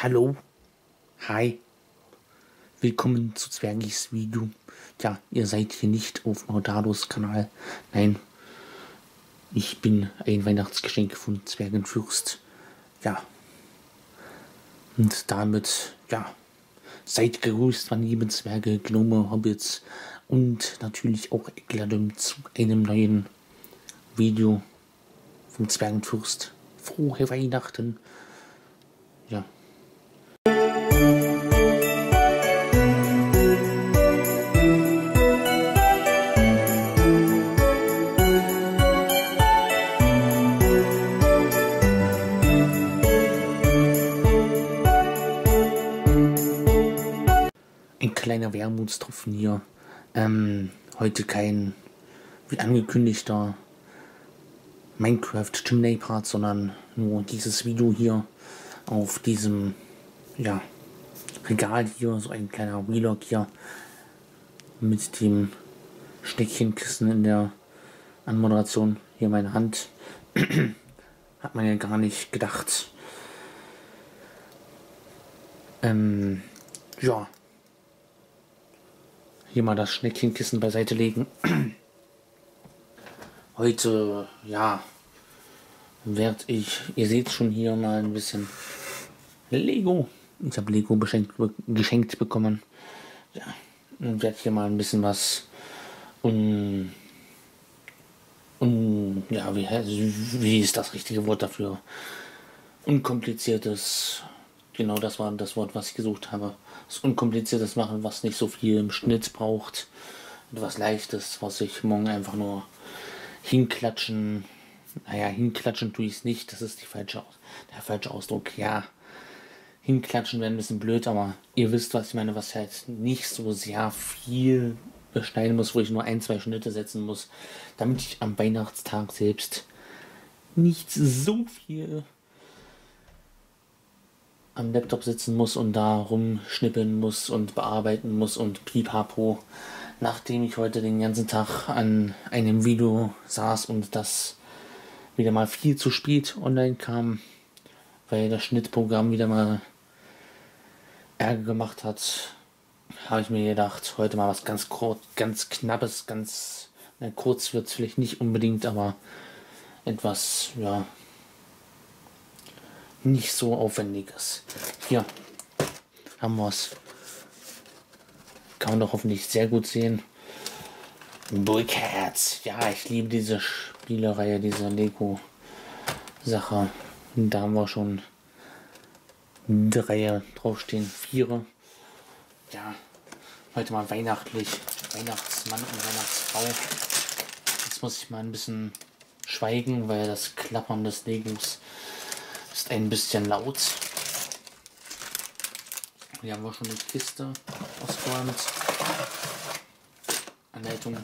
Hallo, hi, willkommen zu Zwergis Video. Ja, ihr seid hier nicht auf Maudados Kanal. Nein, ich bin ein Weihnachtsgeschenk von Zwergenfürst. Ja, und damit, ja, seid gegrüßt, meine lieben Zwerge, Gnome, Hobbits und natürlich auch Eckladum zu einem neuen Video vom Zwergenfürst. Frohe Weihnachten. Ja. Ein kleiner Wermutstropfen hier. Heute kein, wie angekündigter, Minecraft Chimney Part, sondern nur dieses Video hier auf diesem, ja, Regal hier, so ein kleiner Vlog hier mit dem Schneckchenkissen in der Anmoderation. Hier meine Hand. Hat man ja gar nicht gedacht. Ja. Hier mal das Schneckchenkissen beiseite legen. Heute, ja, werde ich, ihr seht schon hier mal ein bisschen Lego. Ich habe Lego geschenkt bekommen. Ja, und werde hier mal ein bisschen was ja, wie ist das richtige Wort dafür? Unkompliziertes, genau das war das Wort, was ich gesucht habe. Das Unkompliziertes machen, was nicht so viel im Schnitt braucht. Etwas Leichtes, was ich morgen einfach nur hinklatschen. Naja, hinklatschen tue ich es nicht, das ist der falsche Ausdruck. Ja, hinklatschen wäre ein bisschen blöd, aber ihr wisst, was ich meine, was halt nicht so sehr viel beschneiden muss, wo ich nur 1-2 Schnitte setzen muss, damit ich am Weihnachtstag selbst nicht so viel am Laptop sitzen muss und da rumschnippeln muss und bearbeiten muss und pipapo. Nachdem ich heute den ganzen Tag an einem Video saß und das wieder mal viel zu spät online kam, weil das Schnittprogramm wieder mal Ärger gemacht hat, habe ich mir gedacht, heute mal was ganz Knappes, kurz wird es vielleicht nicht unbedingt, aber etwas, ja, nicht so aufwendiges. Hier haben wir es. Kann man doch hoffentlich sehr gut sehen. Brickheads. Ja, ich liebe diese Spielereihe, diese Lego-Sache. Da haben wir schon 3 draufstehen, 4. Ja, heute mal weihnachtlich. Weihnachtsmann und Weihnachtsfrau. Jetzt muss ich mal ein bisschen schweigen, weil das Klappern des Legos ist ein bisschen laut. Hier haben wir schon die Kiste ausgeräumt. Anleitung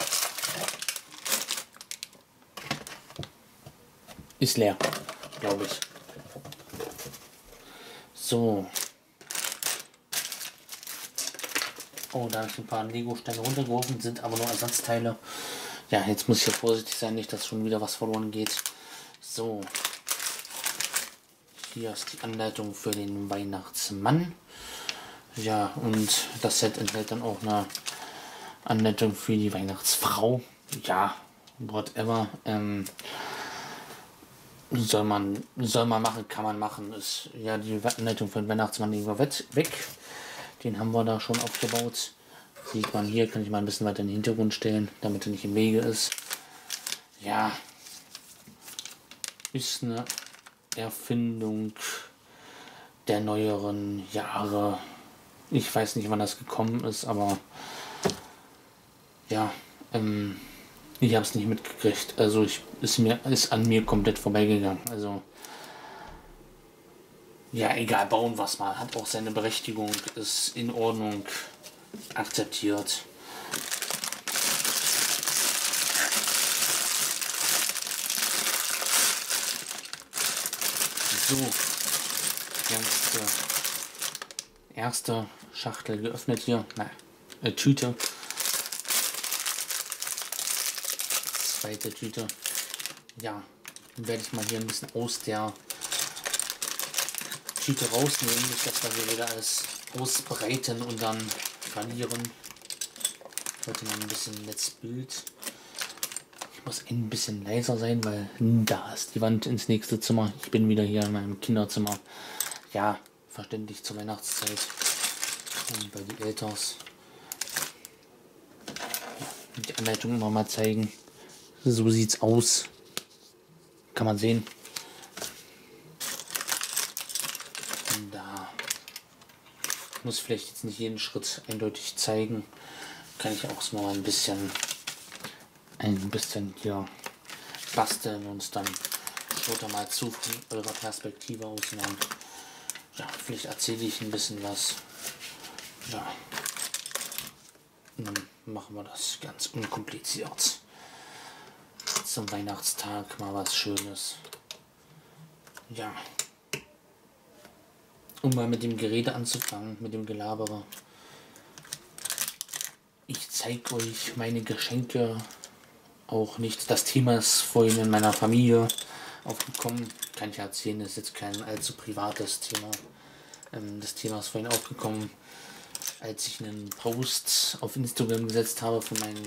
ist leer, glaube ich. So. Oh, da habe ich ein paar Lego-Steine runtergeworfen, sind aber nur Ersatzteile. Ja, jetzt muss ich hier vorsichtig sein, nicht, dass schon wieder was verloren geht. So. Hier ist die Anleitung für den Weihnachtsmann. Ja, und das Set enthält dann auch eine Anleitung für die Weihnachtsfrau. Ja, whatever. Soll man machen, kann man machen. Ist ja die Anleitung für den Weihnachtsmann lieber weg. Den haben wir da schon aufgebaut. Sieht man hier, kann ich mal ein bisschen weiter in den Hintergrund stellen, damit er nicht im Wege ist. Ja, ist eine Erfindung der neueren Jahre. Ich weiß nicht, wann das gekommen ist, aber ja, ich habe es nicht mitgekriegt. Also ist an mir komplett vorbeigegangen. Also ja, egal, bauen was mal. Hat auch seine Berechtigung, ist in Ordnung, akzeptiert. So, erste Schachtel geöffnet hier. Tüte. Zweite Tüte. Ja, dann werde ich mal hier ein bisschen aus der Tüte rausnehmen, nicht, dass wir hier wieder alles ausbreiten und dann verlieren. Heute mal ein bisschen Let's Bild. Ich muss ein bisschen leiser sein, weil da ist die Wand ins nächste Zimmer. Ich bin wieder hier in meinem Kinderzimmer. Ja, verständlich zur Weihnachtszeit. Und bei die Elters. Ja, die Anleitung immer mal zeigen. So sieht's aus. Kann man sehen. Und da muss vielleicht jetzt nicht jeden Schritt eindeutig zeigen. Kann ich auch mal ein bisschen hier basteln und dann schaut er mal zu von eurer Perspektive aus. Und dann, ja, vielleicht erzähle ich ein bisschen was. Ja. Und dann machen wir das ganz unkompliziert. Zum Weihnachtstag mal was Schönes. Ja. Um mal mit dem Gerede anzufangen, mit dem Gelabere. Ich zeige euch meine Geschenke auch nicht. Das Thema ist vorhin in meiner Familie aufgekommen. Kann ich erzählen, das ist jetzt kein allzu privates Thema. Das Thema ist vorhin aufgekommen, als ich einen Post auf Instagram gesetzt habe von meinen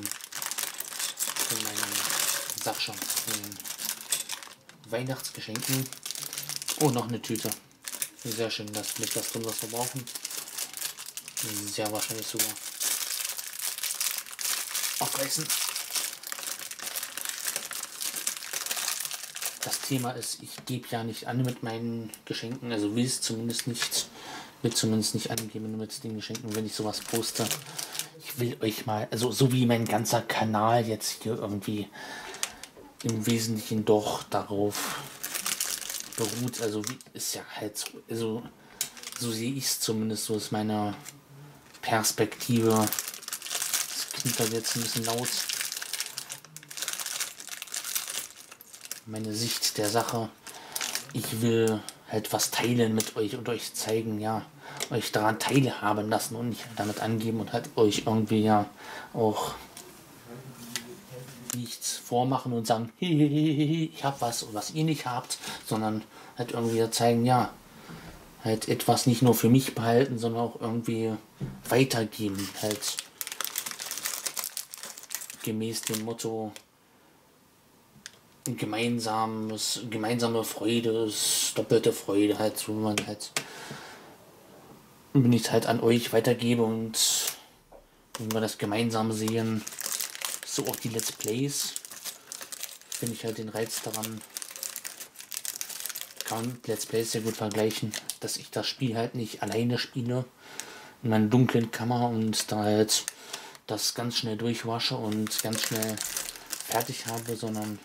sag schon, von den Weihnachtsgeschenken. Oh, noch eine Tüte. Sehr schön, da ist nicht das drin, was wir brauchen. Sehr wahrscheinlich sogar. Aufreißen. Das Thema ist, ich gebe ja nicht an mit meinen Geschenken, also will zumindest nicht angeben mit den Geschenken, wenn ich sowas poste. Ich will euch mal, also so wie mein ganzer Kanal jetzt hier irgendwie im Wesentlichen doch darauf beruht, also wie ist ja halt so, also so sehe ich es zumindest, so ist meine Perspektive. Das klingt halt jetzt ein bisschen laut. Meine Sicht der Sache. Ich will halt was teilen mit euch und euch zeigen, ja, euch daran teilhaben lassen und nicht damit angeben und halt euch irgendwie ja auch nichts vormachen und sagen, ich hab was ihr nicht habt, sondern halt irgendwie zeigen, ja, halt etwas nicht nur für mich behalten, sondern auch irgendwie weitergeben, halt gemäß dem Motto, gemeinsame Freude ist doppelte Freude, halt so, man halt, wenn ich es halt an euch weitergebe und wenn wir das gemeinsam sehen, so auch die Let's Plays, finde ich halt den Reiz daran, kann man Let's Plays sehr gut vergleichen, dass ich das Spiel halt nicht alleine spiele, in meiner dunklen Kammer und da halt das ganz schnell durchwasche und ganz schnell fertig habe, sondern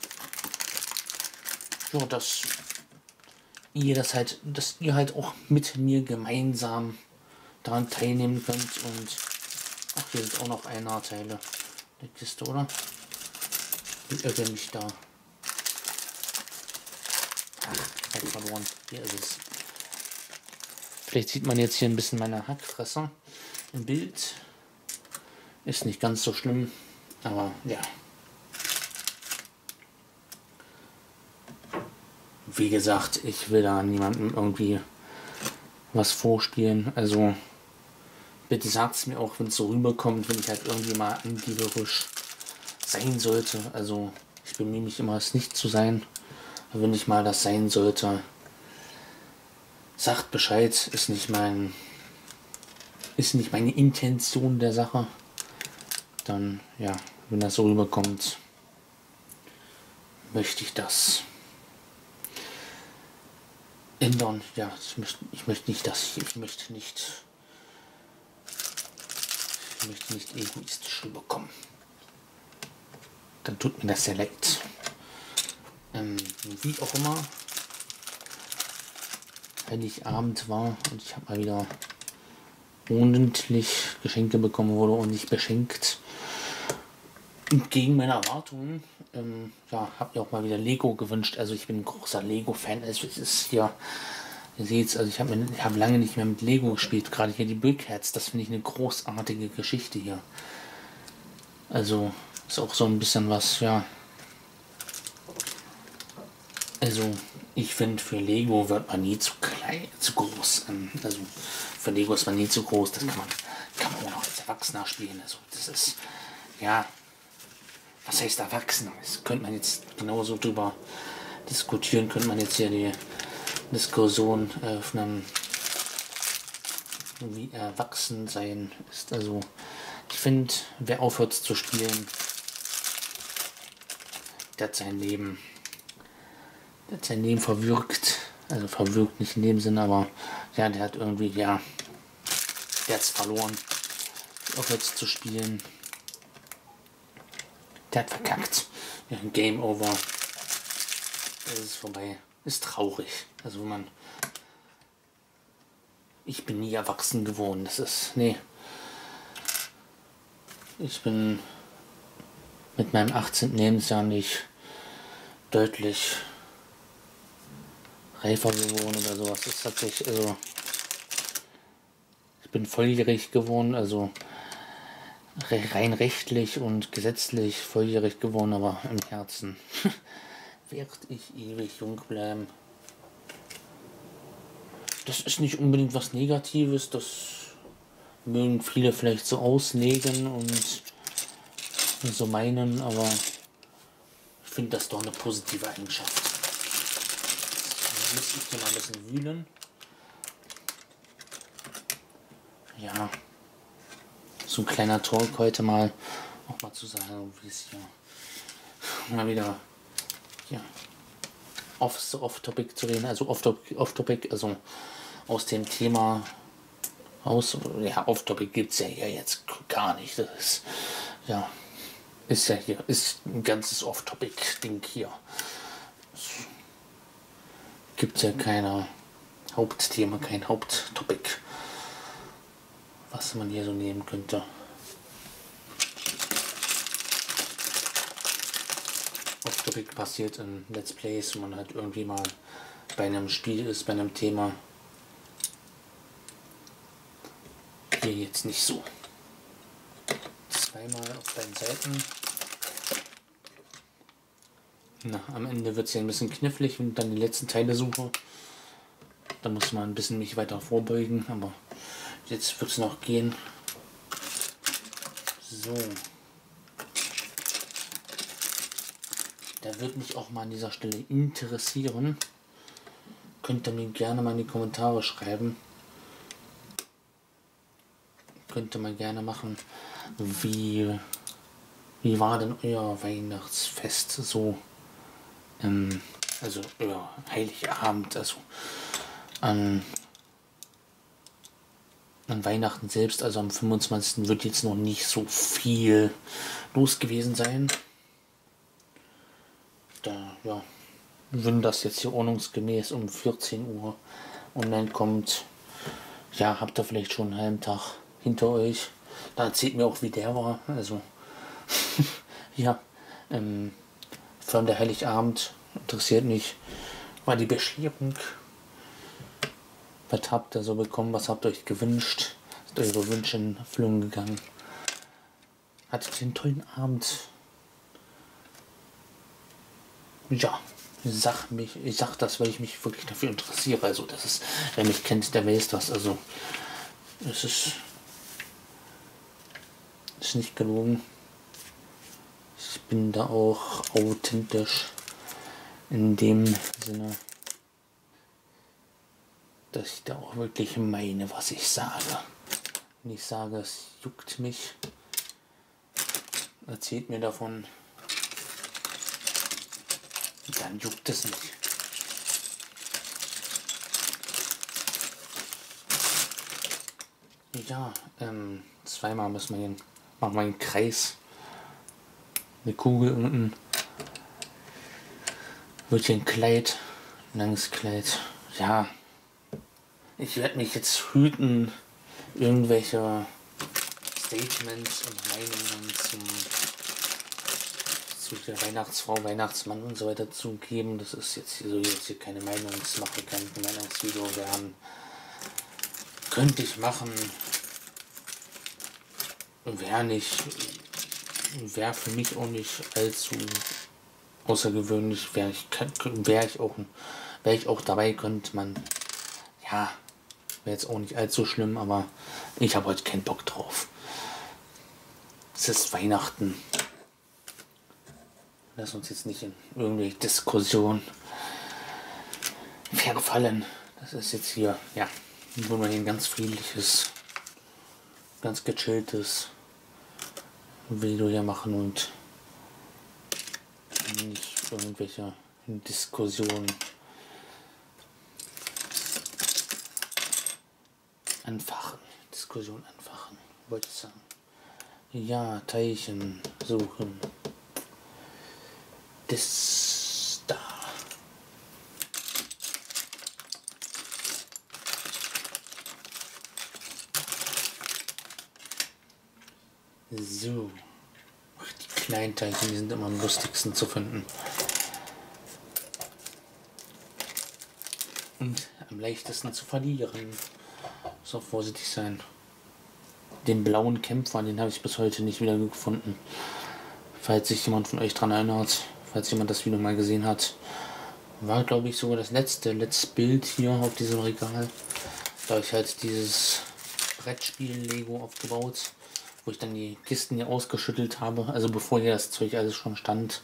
so, dass ihr halt auch mit mir gemeinsam daran teilnehmen könnt. Und ach, hier sind auch noch Teile der Kiste, oder? Ich irre mich da. Ach, halt verloren. Hier ist es. Vielleicht sieht man jetzt hier ein bisschen meine Hackfresser im Bild. Ist nicht ganz so schlimm, aber ja. Wie gesagt, ich will da niemandem irgendwie was vorspielen. Also bitte sagt es mir auch, wenn es so rüberkommt, wenn ich halt irgendwie mal angeberisch sein sollte. Also ich bemühe mich immer, es nicht zu sein. Aber wenn ich mal das sein sollte, sagt Bescheid, ist nicht meine Intention der Sache. Dann, ja, wenn das so rüberkommt, möchte ich das ändern. Ja, ich möchte nicht egoistisch rüberkommen. Dann tut mir das sehr leid. Wie auch immer, Heiligabend war und ich habe mal wieder ordentlich Geschenke bekommen, wurde und nicht beschenkt. Entgegen meiner Erwartungen, ja, habe mir auch mal wieder Lego gewünscht. Also ich bin ein großer Lego-Fan. Also es ist hier, ihr seht, also ich habe lange nicht mehr mit Lego gespielt. Gerade hier die Brickheads, das finde ich eine großartige Geschichte hier. Also ist auch so ein bisschen was, ja. Also Ich finde, für Lego wird man nie zu klein, zu groß. Also für Lego ist man nie zu groß. Das kann man auch noch als Erwachsener spielen. Also das ist, ja, was heißt Erwachsener? Das könnte man jetzt genauso drüber diskutieren, könnte man jetzt hier die Diskussion öffnen, wie erwachsen sein ist. Also ich finde, wer aufhört zu spielen, der hat sein Leben verwirkt. Also verwirkt nicht in dem Sinne, aber ja, der hat irgendwie, ja, der hat's verloren. Aufhört zu spielen. Der hat verkackt. Ja, Game over. Es ist vorbei. Ist traurig. Also ich bin nie erwachsen geworden. Das ist, nee. Ich bin mit meinem 18. Lebensjahr nicht deutlich reifer geworden oder sowas. Das ist tatsächlich, also ich bin volljährig geworden, also rein rechtlich und gesetzlich volljährig geworden, aber im Herzen werde ich ewig jung bleiben. Das ist nicht unbedingt was Negatives, das mögen viele vielleicht so auslegen und so meinen, aber ich finde das doch eine positive Eigenschaft. Jetzt muss ich hier mal ein bisschen wühlen. Ja, so ein kleiner Talk heute mal, auch mal zu sagen, wie es hier mal wieder ja, off-topic zu reden, also off-topic, also aus dem Thema off-topic gibt es ja hier jetzt gar nicht. Das ist ja hier, ist ein ganzes off-topic-Ding hier. Gibt ja keine Hauptthema, kein Haupttopic, was man hier so nehmen könnte. Off-topic passiert in Let's Plays, wo man halt irgendwie mal bei einem Spiel ist, bei einem Thema. Hier jetzt nicht so. Zweimal auf beiden Seiten. Na, am Ende wird es ja ein bisschen knifflig, wenn ich dann die letzten Teile suche. Da muss man ein bisschen mich weiter vorbeugen, aber jetzt wird es noch gehen. So. Da wird mich auch mal an dieser Stelle interessieren. Könnt ihr mir gerne mal in die Kommentare schreiben. Könnt ihr mal gerne machen, wie war denn euer Weihnachtsfest so? Also euer Heiligabend, also an Weihnachten selbst, also am 25. wird jetzt noch nicht so viel los gewesen sein. Da, ja, wenn das jetzt hier ordnungsgemäß um 14 Uhr online kommt, ja, habt ihr vielleicht schon einen halben Tag hinter euch. Da erzählt mir auch, wie der war. Also, ja, vor allem der Heiligabend interessiert mich. War die Bescherung. Was habt ihr so bekommen? Was habt ihr euch gewünscht? Sind eure Wünsche in Erfüllung gegangen? Hattet ihr einen tollen Abend? Ja, ich sag das, weil ich mich wirklich dafür interessiere. Also das ist, wer mich kennt, der weiß das. Also es ist nicht gelogen. Ich bin da auch authentisch in dem Sinne, dass ich da auch wirklich meine, was ich sage. Wenn ich sage, es juckt mich, erzählt mir davon, dann juckt es nicht. Ja, zweimal müssen wir machen wir einen Kreis. Eine Kugel unten. Wird hier ein Kleid. Ein langes Kleid. Ja. Ich werde mich jetzt hüten, irgendwelche Statements und Meinungen zu der Weihnachtsfrau, Weihnachtsmann und so weiter zu geben. Das ist jetzt hier keine Meinungsmache, kein Meinungsvideo werden. Könnte ich machen. Wäre für mich auch nicht allzu außergewöhnlich. Wäre wäre ich auch dabei, könnte man, ja, wäre jetzt auch nicht allzu schlimm, aber ich habe heute keinen Bock drauf. Es ist Weihnachten. Lass uns jetzt nicht in irgendwelche Diskussionen verfallen. Das ist jetzt hier, ja, wollen wir hier ein ganz friedliches, ganz gechilltes Video hier machen und nicht irgendwelche Diskussionen anfachen. Diskussion anfachen, wollte ich sagen. Ja, Teilchen suchen. Das da. So. Ach, die kleinen Teilchen, die sind immer am lustigsten zu finden. Und am leichtesten zu verlieren. Muss auch vorsichtig sein. Den blauen Kämpfer, den habe ich bis heute nicht wieder gefunden. Falls sich jemand von euch daran erinnert, falls jemand das Video mal gesehen hat, war glaube ich sogar das letzte Bild hier auf diesem Regal. Da habe ich halt dieses Brettspiel-Lego aufgebaut, wo ich dann die Kisten hier ausgeschüttelt habe, also bevor hier das Zeug alles schon stand.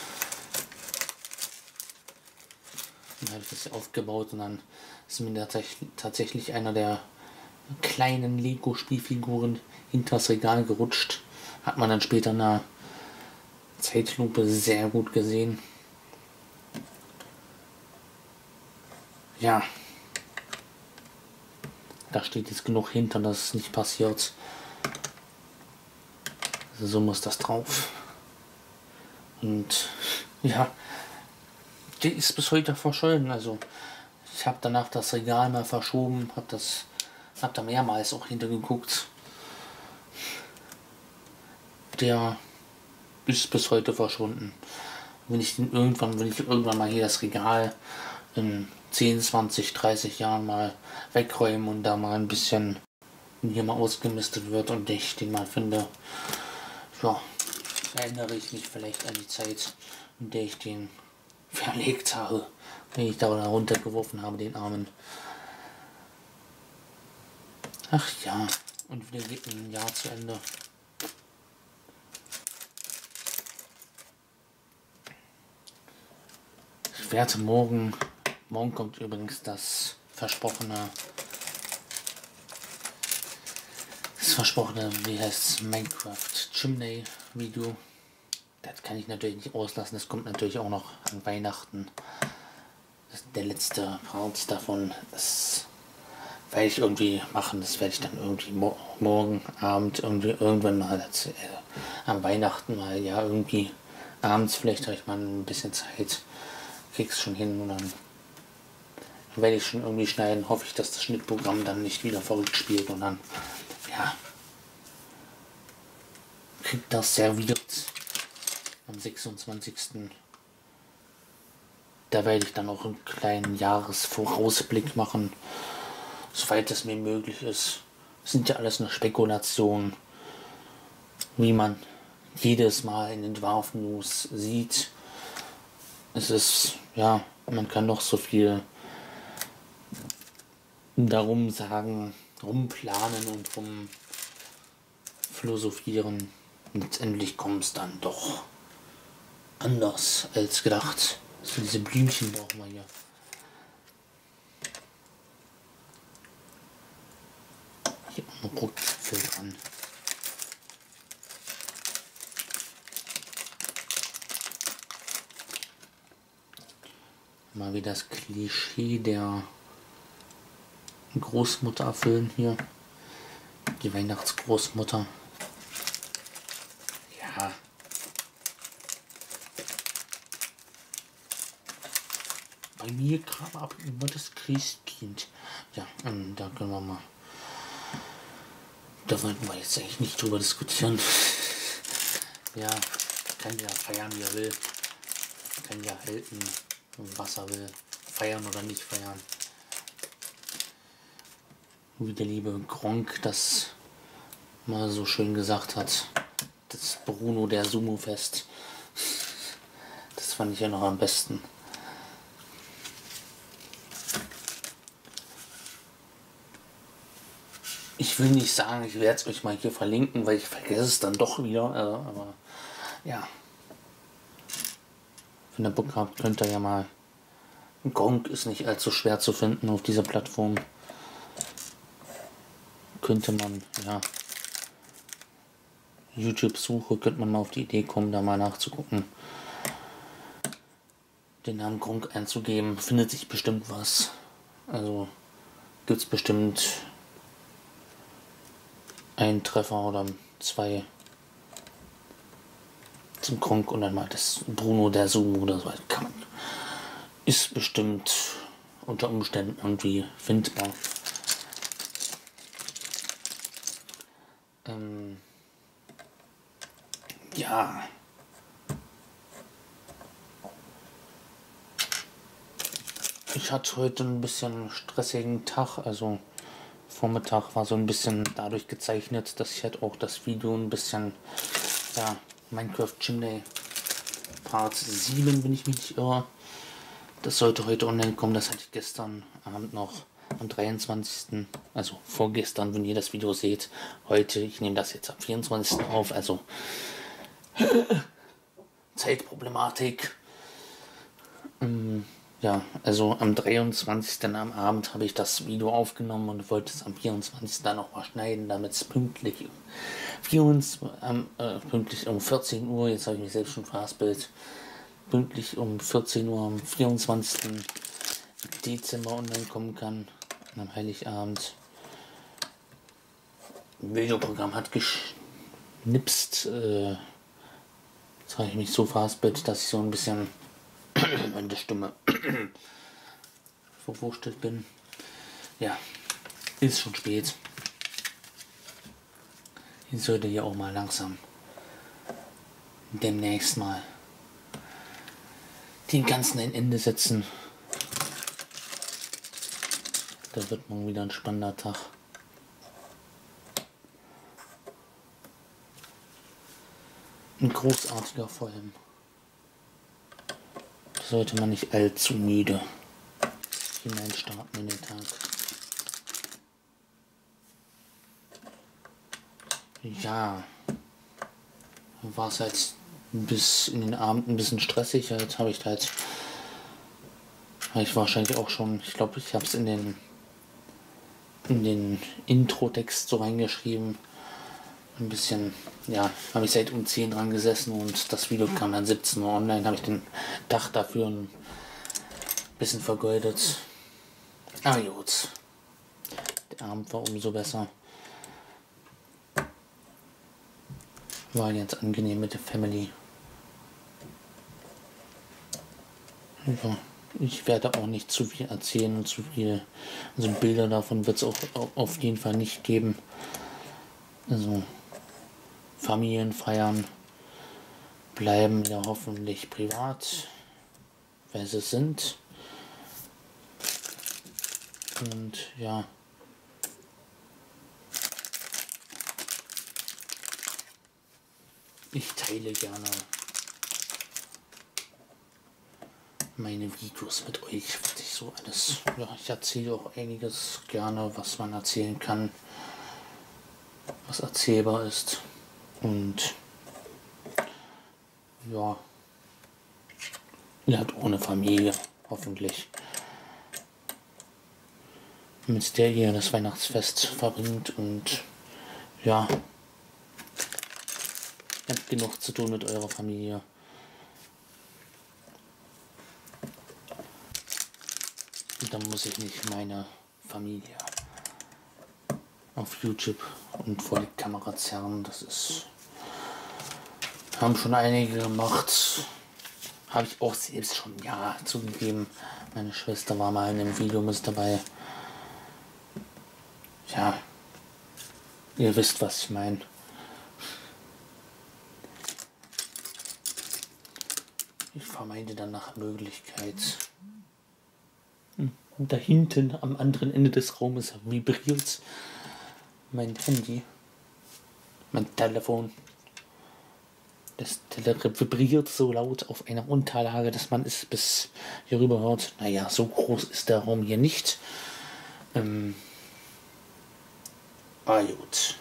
Dann habe ich das hier aufgebaut und dann ist mir tatsächlich einer der kleinen Lego-Spielfiguren hinter das Regal gerutscht. Hat man dann später in einer Zeitlupe sehr gut gesehen. Ja. Da steht jetzt genug hinter, dass es nicht passiert. Also so muss das drauf. Und ja, die ist bis heute verschollen. Also ich habe danach das Regal mal verschoben, hab da mehrmals auch hintergeguckt. Der ist bis heute verschwunden. Will ich irgendwann mal hier das Regal in 10, 20, 30 Jahren mal wegräumen und da mal ein bisschen hier mal ausgemistet wird und ich den mal finde. Ja, erinnere ich mich vielleicht an die Zeit, in der ich den verlegt habe, wenn ich da runtergeworfen habe, den Armen. Ach ja, und wieder geht ein Jahr zu Ende. Ich werde morgen kommt übrigens das versprochene, wie heißt es, Minecraft Chimney Video. Das kann ich natürlich nicht auslassen, das kommt natürlich auch noch an Weihnachten. Das ist der letzte Part davon. Das werde ich irgendwie machen, das werde ich dann irgendwie morgen Abend irgendwann mal am Weihnachten mal, ja, irgendwie abends vielleicht habe ich mal ein bisschen Zeit, krieg's schon hin und dann werde ich schon irgendwie schneiden, hoffe ich, dass das Schnittprogramm dann nicht wieder verrückt spielt und dann, ja, kriegt das serviert am 26. Da werde ich dann auch einen kleinen Jahresvorausblick machen, soweit es mir möglich ist. Das sind ja alles nur Spekulationen, wie man jedes Mal in den Dwarf News sieht. Es ist, ja, man kann noch so viel darum sagen, rumplanen und rum philosophieren. Letztendlich kommt es dann doch anders als gedacht. So diese Blümchen brauchen wir hier. Hier auch noch Rotkäpfel dran. Mal wieder das Klischee der Großmutter erfüllen hier. Die Weihnachtsgroßmutter. Ja. Bei mir kam ab immer das Christkind. Ja, da können wir mal. Da wollten wir jetzt eigentlich nicht drüber diskutieren. Ja, kann ja feiern, wie er will. Kann ja halten, was er will. Feiern oder nicht feiern. Wie der liebe Gronk das mal so schön gesagt hat. Das Bruno der Sumo-Fest. Das fand ich ja noch am besten. Ich will nicht sagen, ich werde es euch mal hier verlinken, weil ich vergesse es dann doch wieder. Aber ja, wenn ihr Bock habt, könnt ihr ja mal. Gronkh ist nicht allzu schwer zu finden auf dieser Plattform. Könnte man, ja, YouTube-Suche, könnte man mal auf die Idee kommen, da mal nachzugucken. Den Namen Gronkh einzugeben, findet sich bestimmt was. Also gibt es bestimmt einen Treffer oder zwei zum Gronkh und dann mal das Bruno der Sumo oder so. Kann man, ist bestimmt unter Umständen irgendwie findbar. Ja. Ich hatte heute ein bisschen stressigen Tag, also Vormittag war so ein bisschen dadurch gezeichnet, dass ich halt auch das Video ein bisschen, ja, Minecraft Chimney Part 7, wenn ich mich nicht irre. Das sollte heute online kommen, das hatte ich gestern Abend noch am 23. Also vorgestern, wenn ihr das Video seht. Heute, ich nehme das jetzt am 24. auf, also Zeitproblematik. Ja, also am 23. am Abend habe ich das Video aufgenommen und wollte es am 24. dann noch mal schneiden, damit es pünktlich pünktlich um 14 Uhr, jetzt habe ich mich selbst schon verhaspelt, pünktlich um 14 Uhr am 24. Dezember online kommen kann, am Heiligabend. Ein Videoprogramm hat geschnipst, jetzt habe ich mich so verhaspelt, dass ich so ein bisschen in der Stimme verwurstelt bin. Ja, ist schon spät. Ich sollte hier auch mal langsam demnächst mal den ganzen ein Ende setzen. Da wird morgen wieder ein spannender Tag. Ein großartiger vor allem. Da sollte man nicht allzu müde hineinstarten in den Tag. Ja, war es halt bis in den Abend ein bisschen stressig. Jetzt habe ich wahrscheinlich auch schon, ich glaube, ich habe es in den Intro-Text so reingeschrieben. Ein bisschen, ja, habe ich seit um 10 dran gesessen und das Video kam dann 17 Uhr online. Habe ich den Tag dafür ein bisschen vergeudet. Aber gut, der Abend war umso besser. War jetzt angenehm mit der Family. Ja, ich werde auch nicht zu viel erzählen und zu viel. Also Bilder davon wird es auch auf jeden Fall nicht geben. Also Familienfeiern bleiben ja hoffentlich privat, weil sie sind. Und ja. Ich teile gerne meine Videos mit euch, was ich so alles. Ja, ich erzähle auch einiges gerne, was man erzählen kann, was erzählbar ist. Und ja, ihr habt ohne Familie, hoffentlich, mit der ihr das Weihnachtsfest verbringt und ja, ihr habt genug zu tun mit eurer Familie. Und dann muss ich nicht meine Familie auf YouTube und vor die Kamera zerren. Das ist, haben schon einige gemacht. Habe ich auch selbst schon, ja, zugegeben. Meine Schwester war mal in einem Video mit dabei. Ja, ihr wisst, was ich meine. Ich vermeide dann nach Möglichkeit. Und da hinten am anderen Ende des Raumes vibriert mein Handy, mein Telefon. Das Telefon vibriert so laut auf einer Unterlage, dass man es bis hier rüber hört. Naja, so groß ist der Raum hier nicht. Gut.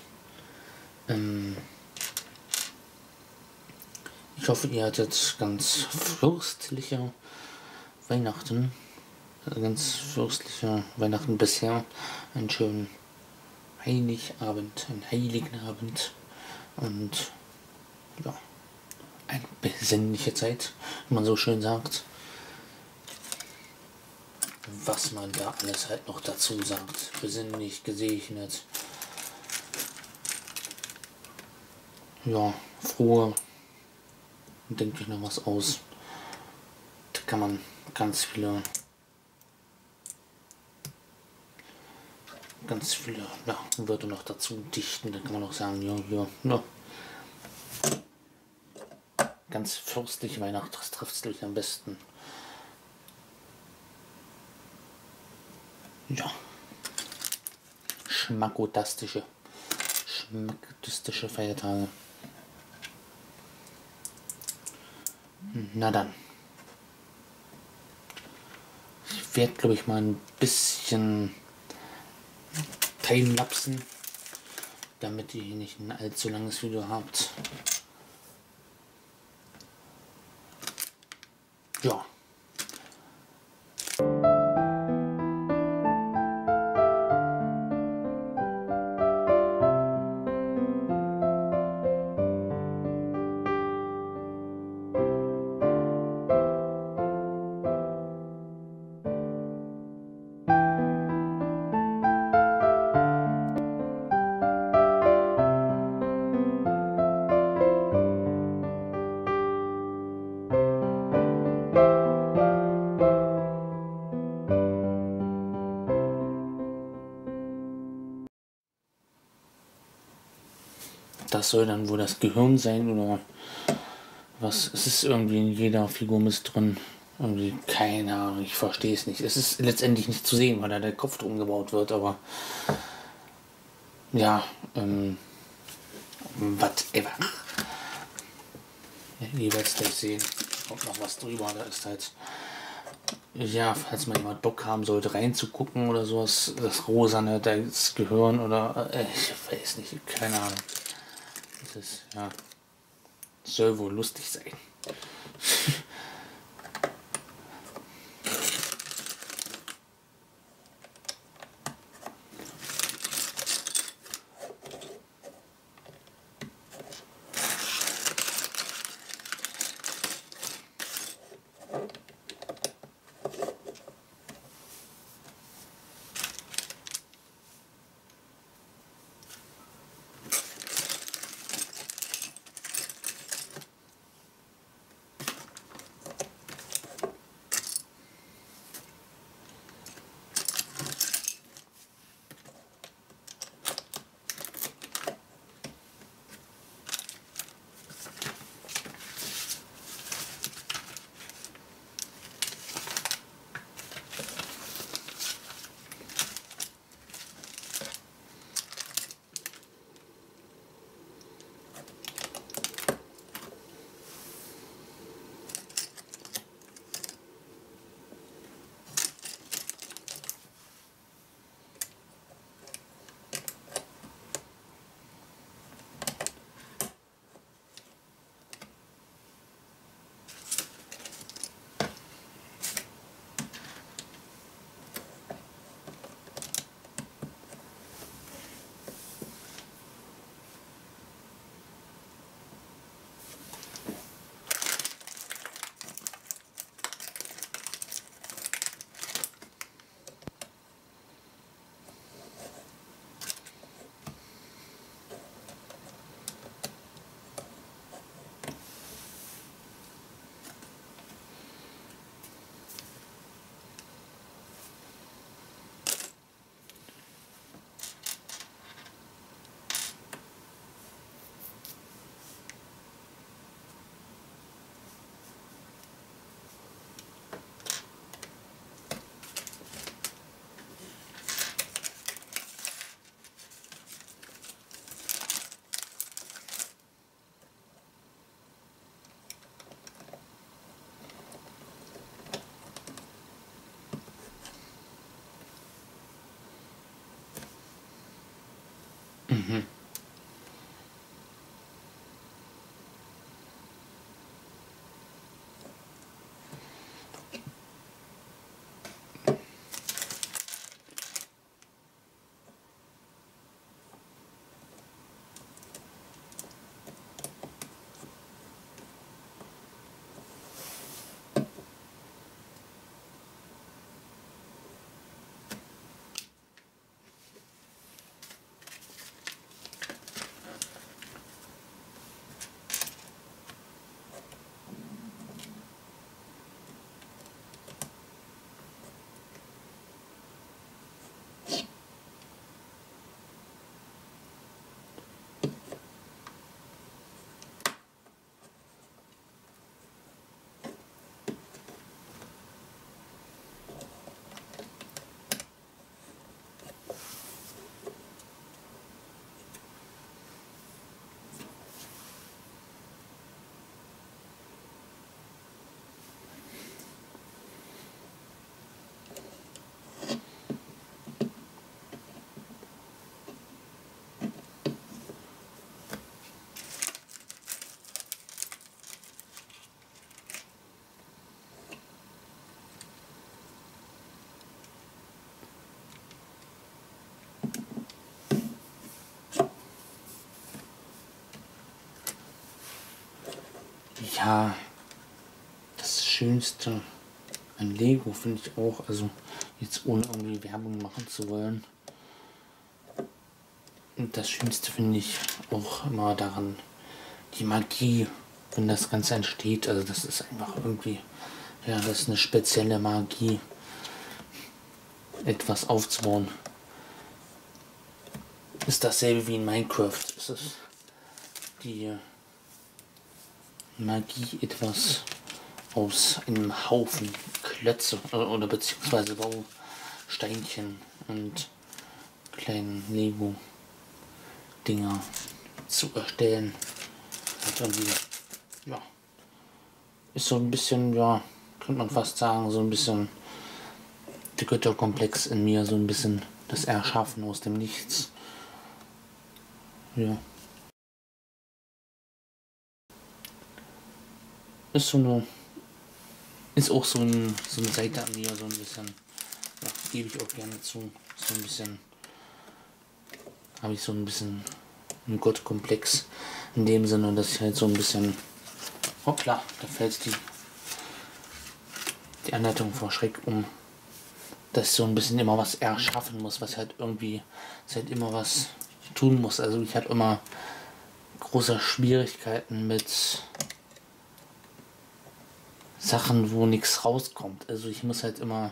Ich hoffe, ihr hattet ganz fürstliche Weihnachten. Ganz fürstliche Weihnachten bisher. Einen schönen Heiligabend, einen heiligen Abend. Und ja, eine besinnliche Zeit, wie man so schön sagt. Was man da alles halt noch dazu sagt. Besinnlich, gesegnet. Ja, frohe. Denkt euch noch was aus. Da kann man ganz viele ja, Wörter noch dazu dichten. Da kann man auch sagen, ja. Ganz fürstliche Weihnachten, das trifft es durch am besten. Ja. Schmackodastische Feiertage. Na dann. Ich werde, glaube ich, mal ein bisschen timelapsen, damit ihr nicht ein allzu langes Video habt. Ja. Das soll dann wohl das Gehirn sein oder was? Es ist irgendwie in jeder Figur mit drin. Irgendwie, keine Ahnung, ich verstehe es nicht. Es ist letztendlich nicht zu sehen, weil da der Kopf drum gebaut wird, aber ja, whatever. Ja, ihr werdet es gleich sehen. Kommt noch was drüber, da ist halt. Ja, falls mal jemand Bock haben sollte, reinzugucken oder sowas, das Rosane, das Gehirn oder ich weiß nicht, keine Ahnung. Das ist, ja, soll wohl lustig sein. Ja, das Schönste an Lego finde ich auch, also jetzt ohne irgendwie Werbung machen zu wollen. Und das Schönste finde ich auch immer daran, die Magie, wenn das Ganze entsteht. Also das ist einfach irgendwie, ja, das ist eine spezielle Magie, etwas aufzubauen. Ist dasselbe wie in Minecraft. Es ist die Magie, etwas aus einem Haufen Klötze oder beziehungsweise Bausteinchen und kleinen Lego-Dinger zu erstellen. Halt irgendwie, ja, ist so ein bisschen, ja, könnte man fast sagen, so ein bisschen der Götterkomplex in mir, so ein bisschen das Erschaffen aus dem Nichts. Ja. Ist so eine, ist auch so eine Seite an mir, so ein bisschen, ja, gebe ich auch gerne zu. So ein bisschen, habe ich so ein bisschen einen Gottkomplex in dem Sinne, dass ich halt so ein bisschen, hoppla, da fällt die Anleitung vor Schreck um, dass ich so ein bisschen immer was erschaffen muss, was halt irgendwie, halt immer was tun muss. Also ich habe immer große Schwierigkeiten mit Sachen, wo nichts rauskommt. Also ich muss halt immer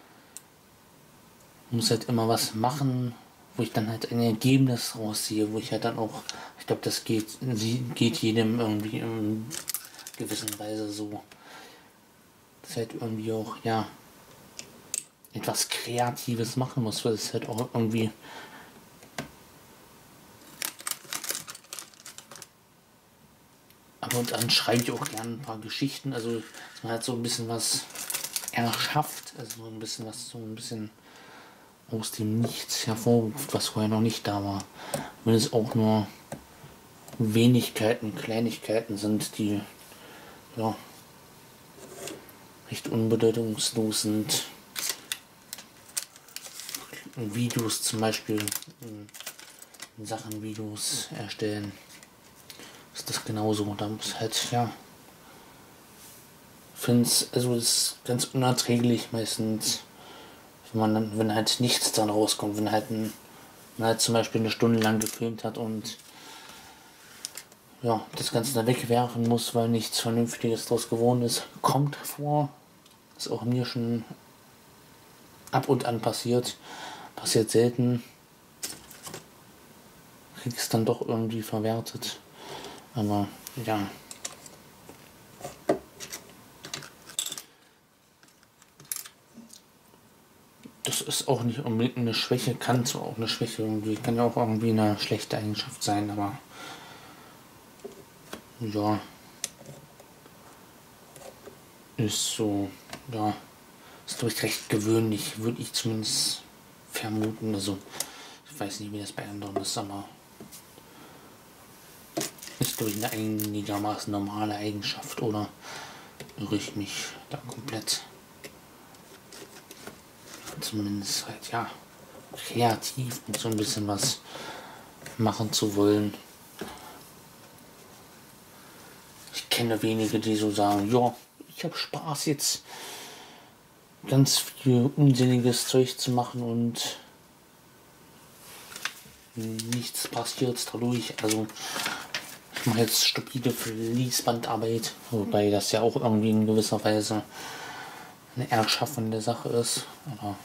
was machen, wo ich dann halt ein Ergebnis rausziehe, wo ich halt dann auch, ich glaube, das geht jedem irgendwie in gewisser Weise so. Das halt irgendwie auch, ja, etwas Kreatives machen muss, weil es halt auch irgendwie aber und dann schreibe ich auch gerne ein paar Geschichten, also dass man halt so ein bisschen was erschafft, also so ein bisschen was, so ein bisschen aus dem Nichts hervorruft, was vorher noch nicht da war. Wenn es auch nur Wenigkeiten, Kleinigkeiten sind, die, ja, recht unbedeutungslos sind. Videos zum Beispiel, in Sachen Videos erstellen, ist das genauso. Da muss halt, ja, finde es, also es ist ganz unerträglich meistens, wenn halt nichts dann rauskommt, wenn halt man halt zum Beispiel eine Stunde lang gefilmt hat und ja, das Ganze dann wegwerfen muss, weil nichts Vernünftiges daraus geworden ist, kommt vor. Ist auch mir schon ab und an passiert. Passiert selten. Krieg es dann doch irgendwie verwertet. Aber ja. Das ist auch nicht unbedingt eine Schwäche, kann zwar auch eine Schwäche irgendwie, kann ja auch irgendwie eine schlechte Eigenschaft sein, aber ja. Ist so, ja, ist glaube ich recht gewöhnlich, würde ich zumindest vermuten. Also ich weiß nicht, wie das bei anderen ist, aber ist, glaube ich, eine einigermaßen normale Eigenschaft, oder irre ich mich da komplett? Zumindest halt, ja, kreativ und so ein bisschen was machen zu wollen. Ich kenne wenige, die so sagen, ja, ich habe Spaß jetzt ganz viel unsinniges Zeug zu machen und nichts passiert dadurch. Also ich mache jetzt stupide Fließbandarbeit, wobei das ja auch irgendwie in gewisser Weise eine erschaffende Sache ist. Oder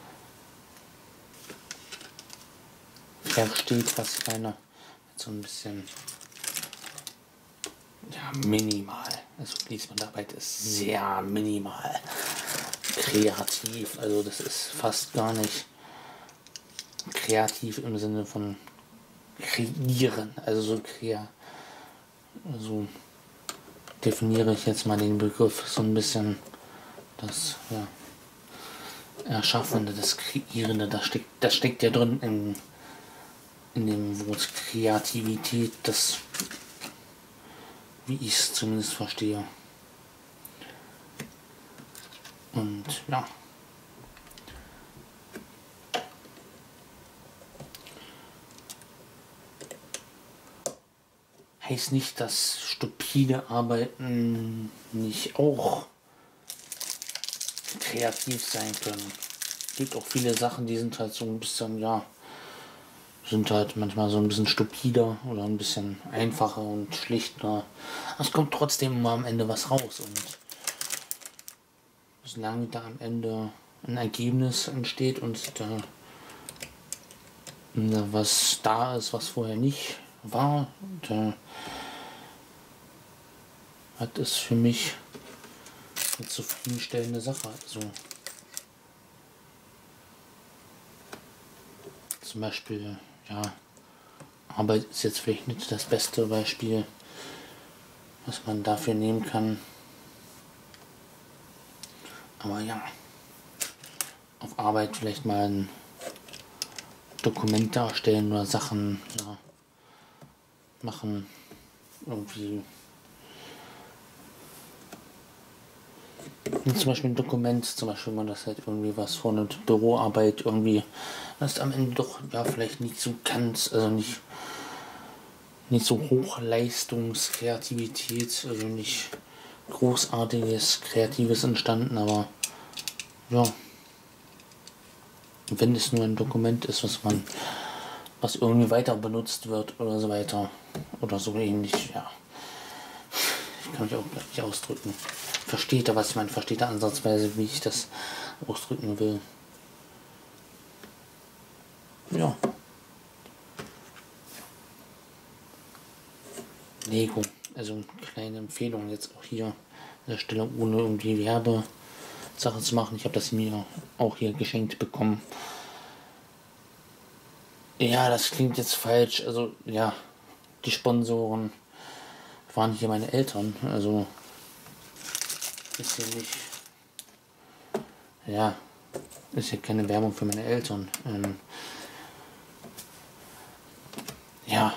versteht, was ich meine. So ein bisschen, ja, minimal. Also Fließbandarbeit ist sehr minimal kreativ. Also das ist fast gar nicht kreativ im Sinne von kreieren. Also so definiere ich jetzt mal den Begriff so ein bisschen. Das, ja, Erschaffende, das Kreierende, das steckt ja drin in dem Wort Kreativität, das, wie ich es zumindest verstehe. Und ja. Heißt nicht, dass stupide Arbeiten nicht auch kreativ sein können. Es gibt auch viele Sachen, die sind halt so ein bisschen, ja, sind halt manchmal so ein bisschen stupider oder ein bisschen einfacher und schlichter. Es kommt trotzdem immer am Ende was raus, und solange da am Ende ein Ergebnis entsteht und da was da ist, was vorher nicht war, da hat es für mich eine zufriedenstellende Sache. Also zum Beispiel, ja, Arbeit ist jetzt vielleicht nicht das beste Beispiel, was man dafür nehmen kann. Aber ja, auf Arbeit vielleicht mal ein Dokument darstellen oder Sachen, ja, machen, irgendwie. Zum Beispiel ein Dokument, zum Beispiel, wenn man das halt irgendwie was von einer Büroarbeit irgendwie, das ist am Ende doch, ja, vielleicht nicht so ganz, also nicht so Hochleistungskreativität, also nicht großartiges Kreatives entstanden, aber ja, wenn es nur ein Dokument ist, was irgendwie weiter benutzt wird oder so weiter oder so ähnlich, ja. Ich kann mich auch nicht ausdrücken. Versteht er, was ich meine? Versteht er ansatzweise, wie ich das ausdrücken will? Ja. Lego. Also eine kleine Empfehlung jetzt auch hier an der Stelle, ohne irgendwie Werbesache zu machen. Ich habe das mir auch hier geschenkt bekommen. Ja, das klingt jetzt falsch. Also ja, die Sponsoren waren hier meine Eltern. Also ist hier nicht. Ja, ist hier keine Werbung für meine Eltern. Ja,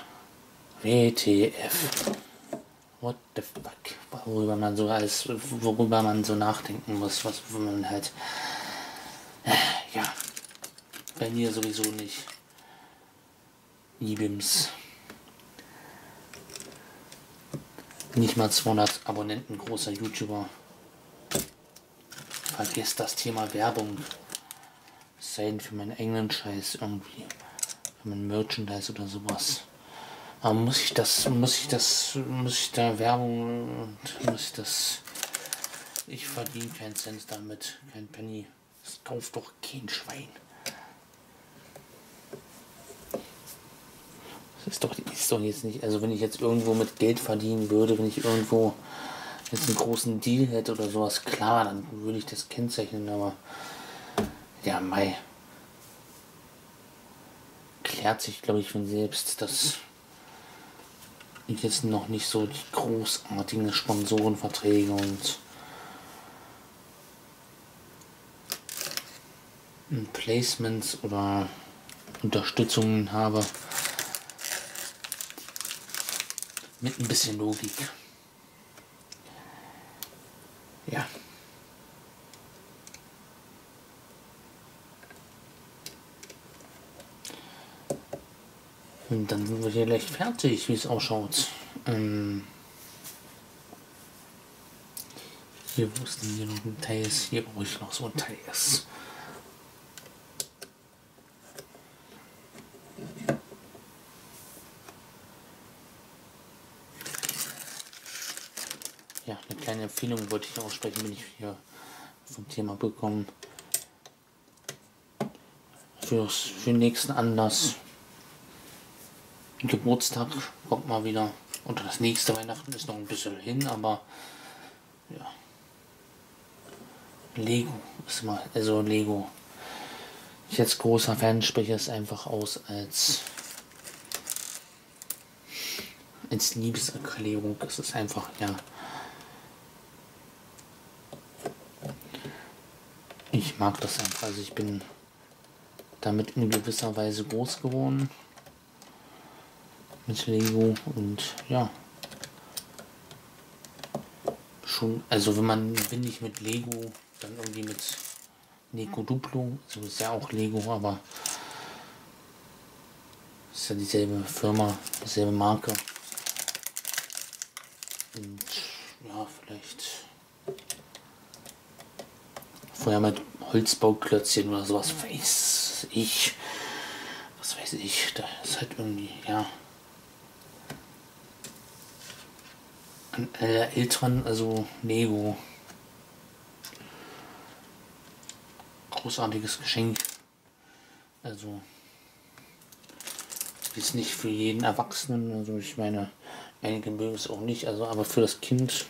WTF. What the fuck? Worüber man so nachdenken muss, wo man halt. Ja, bei mir sowieso nicht. Ibims. Nicht mal 200 Abonnenten, großer YouTuber. Vergesst das Thema Werbung. Es sei denn für meinen eigenen Scheiß irgendwie. Für mein Merchandise oder sowas. Aber muss ich da Werbung und ich verdiene keinen Cent damit, kein Penny. Das kauft doch kein Schwein. Das ist doch jetzt nicht, also wenn ich jetzt irgendwo mit Geld verdienen würde, wenn ich irgendwo jetzt einen großen Deal hätte oder sowas, klar, dann würde ich das kennzeichnen, aber ja, Mai klärt sich, glaube ich, von selbst, dass ich jetzt noch nicht so die großartigen Sponsorenverträge und Placements oder Mit ein bisschen Logik. Ja. Und dann sind wir hier gleich fertig, wie es ausschaut. Hier, wo ist denn hier noch ein Teil? Hier brauche ich noch so ein Teil. Ja, eine kleine Empfehlung wollte ich aussprechen, bin ich hier vom Thema bekommen. Für den nächsten Anlass. Geburtstag kommt mal wieder. Und das nächste Weihnachten ist noch ein bisschen hin, aber ja. Lego ist mal, also Lego. Ich als großer Fan spreche es einfach aus als Liebeserklärung. Es ist einfach, ja. Ich mag das einfach. Also ich bin damit in gewisser Weise groß geworden. Mit Lego und ja. Schon, also wenn nicht mit Lego, dann irgendwie mit Lego Duplo. Also ist ja auch Lego, aber ist ja dieselbe Firma, dieselbe Marke. Und ja, vielleicht vorher mit Holzbauklötzchen oder sowas, weiß ich. Was weiß ich, da ist halt irgendwie, ja. An alle Eltern, also Lego. Großartiges Geschenk. Also ist nicht für jeden Erwachsenen, also ich meine, einige mögen es auch nicht, also aber für das Kind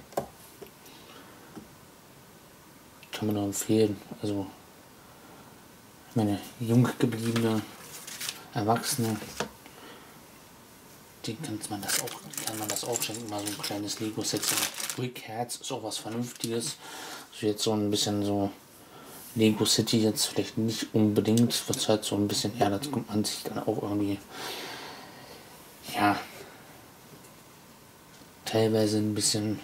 kann man nur empfehlen. Also ich meine, jung gebliebene Erwachsene, den kann man das auch schenken, mal so ein kleines Lego-Set. So Brickheads ist auch was Vernünftiges. Also jetzt so ein bisschen so Lego City jetzt vielleicht nicht unbedingt, wird halt so ein bisschen, ja, das kommt man sich dann auch irgendwie, ja, teilweise ein bisschen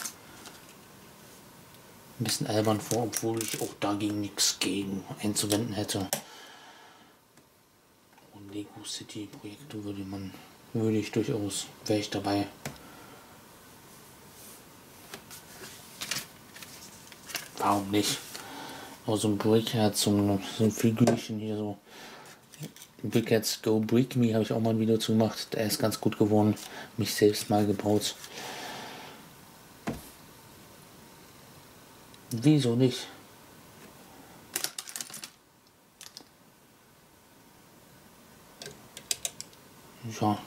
albern vor, obwohl ich auch dagegen nichts gegen einzuwenden hätte. Und Lego City Projekte wäre ich dabei. Warum nicht? Aber so ein Brickhead, so ein Figürchen hier so. Brickheads Go Brick Me habe ich auch mal ein Video zu gemacht. Der ist ganz gut geworden. Mich selbst mal gebaut. Wieso nicht? Ja.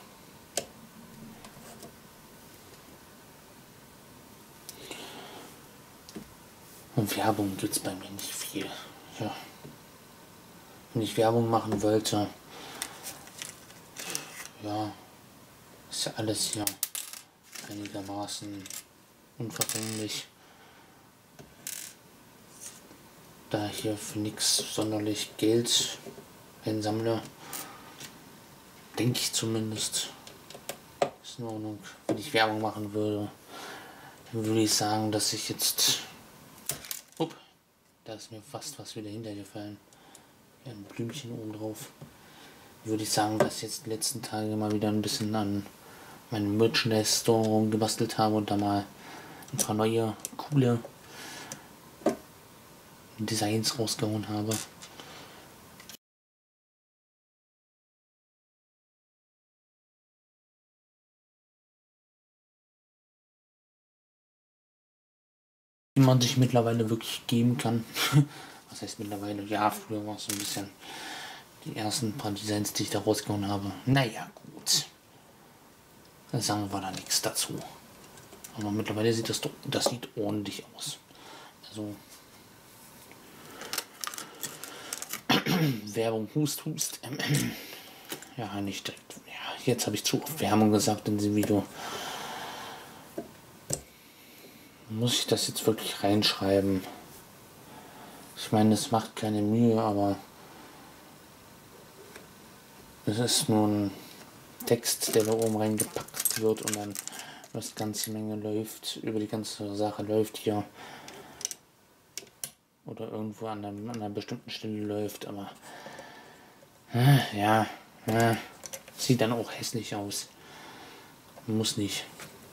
Und Werbung gibt es bei mir nicht viel. Ja. Wenn ich Werbung machen wollte, ja, ist ja alles hier einigermaßen unverfänglich. Da ich hier für nichts sonderlich Geld einsammle, denke ich zumindest, ist in Ordnung. Wenn ich Werbung machen würde, dann würde ich sagen, dass ich jetzt... Upp, da ist mir fast was wieder hintergefallen. Ja, ein Blümchen oben drauf. Würde ich sagen, dass ich jetzt die letzten Tage mal wieder ein bisschen an meinem Merchandise Store gebastelt habe und da mal ein paar neue, coole Designs rausgehauen habe. Die man sich mittlerweile wirklich geben kann. Was heißt mittlerweile? Ja, früher war es so ein bisschen die ersten paar Designs, die ich da rausgehauen habe. Naja, gut. Dann sagen wir da nichts dazu. Aber mittlerweile sieht das sieht ordentlich aus. Also Werbung, Hust. Ja, nicht direkt. Ja, jetzt habe ich zu oft Werbung gesagt in diesem Video. Muss ich das jetzt wirklich reinschreiben? Ich meine, es macht keine Mühe, aber es ist nur ein Text, der da oben reingepackt wird und dann das ganze Menge läuft, über die ganze Sache läuft hier. Oder irgendwo an einer bestimmten Stelle läuft, aber ja, sieht dann auch hässlich aus. Muss nicht.